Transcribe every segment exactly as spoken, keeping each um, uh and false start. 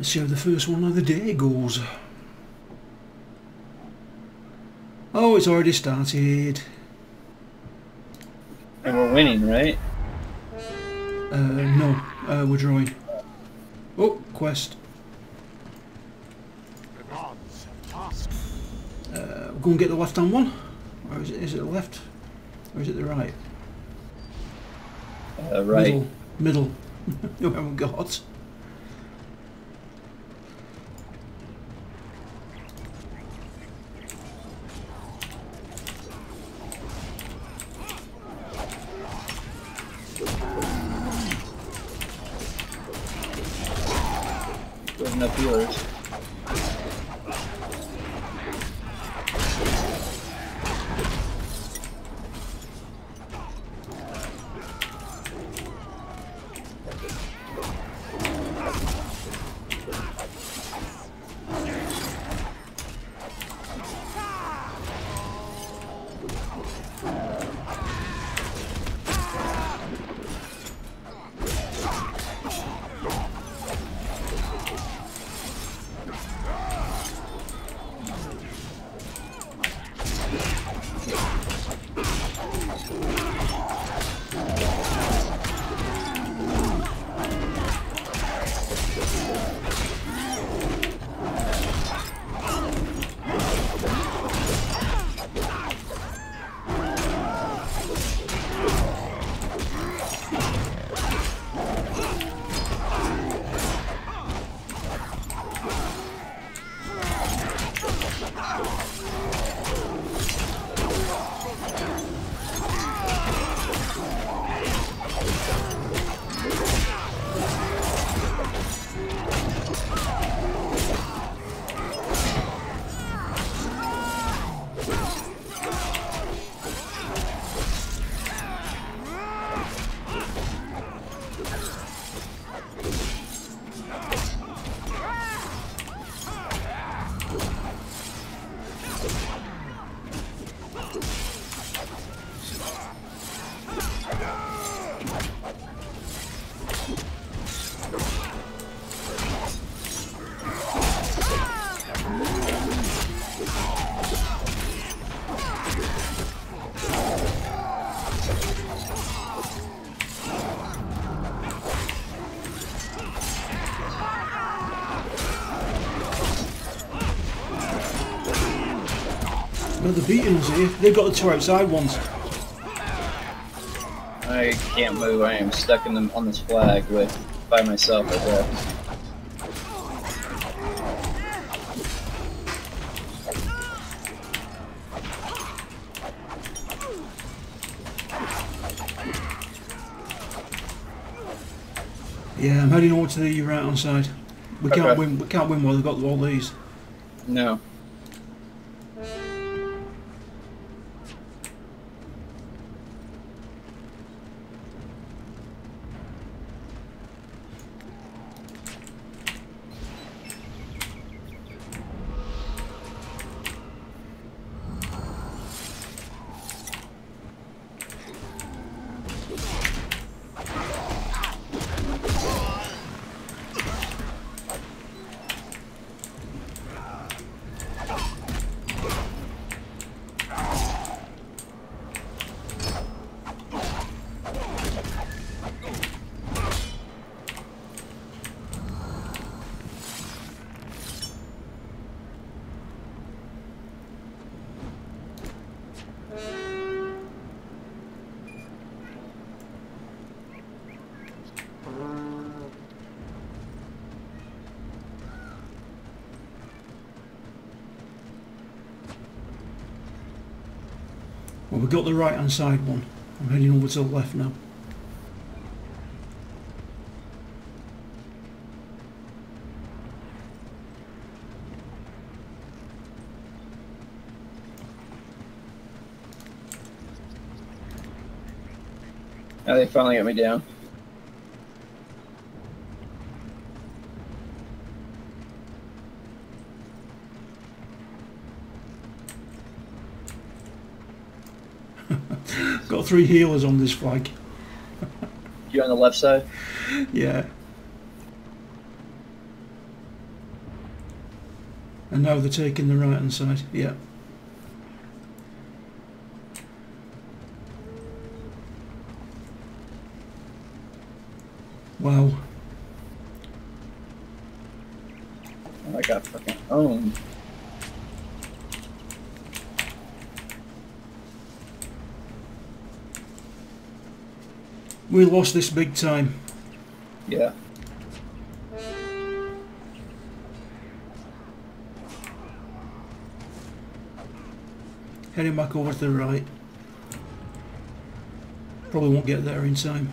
Let's see how the first one of the day goes. Oh, it's already started. And we're winning, right? Uh, no, uh, we're drawing. Oh, quest. Uh, go and get the left-hand one, or is it, is it the left, or is it the right? Uh, right. Middle. Middle. No, we haven't got. Putting up yours. Well, they're beating us here. They've got the two outside ones. I can't move. I am stuck in the, on this flag with by myself, I guess. Yeah, I'm heading over to the right hand side. We can't Okay. win. We can't win while they've got all these. No. Well, we've got the right hand side one. I'm heading over to the left now. Now they finally got me down. Got three healers on this flag. You on the left side? Yeah. And now they're taking the right hand side. Yeah. Wow. Oh, I got fucking owned. We lost this big time. Yeah. Heading back over to the right. Probably won't get there in time.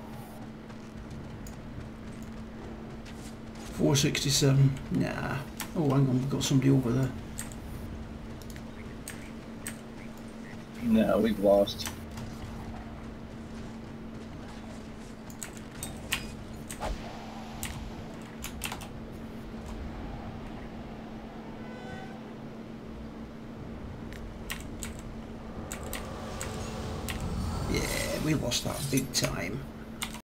four sixty-seven. Nah. Oh, hang on, we've got somebody over there. No, we've lost. Yeah, we lost that big time.